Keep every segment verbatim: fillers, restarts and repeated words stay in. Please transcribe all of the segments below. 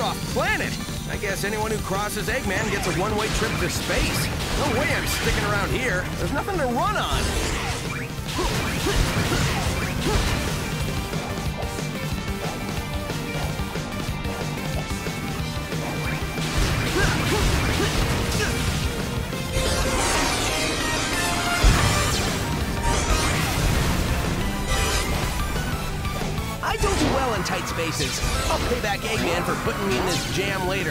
far-off planet. I guess anyone who crosses Eggman gets a one-way trip to space. No way I'm sticking around here. There's nothing to run on. I don't do well in tight spaces. I'll pay back Eggman for putting me in this jam later.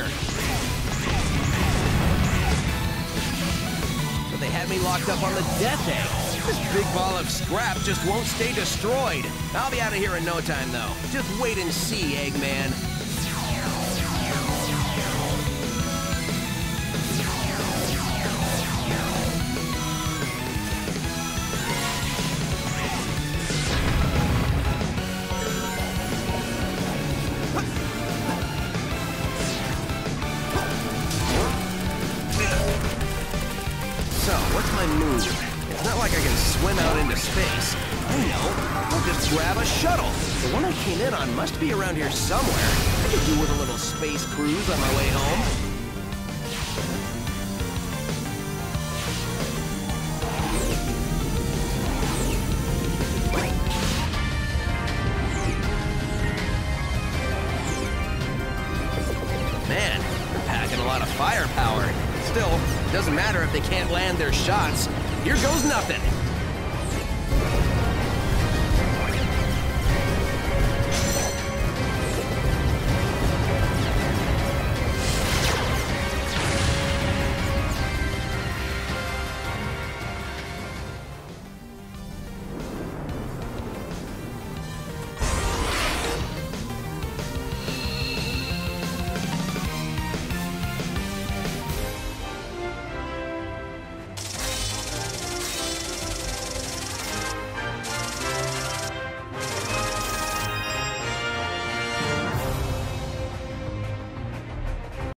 But they had me locked up on the Death Egg. This big ball of scrap just won't stay destroyed. I'll be out of here in no time, though. Just wait and see, Eggman. So, what's my move? It's not like I can swim out into space. I know. I'll just grab a shuttle. The one I came in on must be around here somewhere. I could do with a little space cruise on my way home. Man, they're packing a lot of firepower. Still, it doesn't matter if they can't land their shots. Here goes nothing.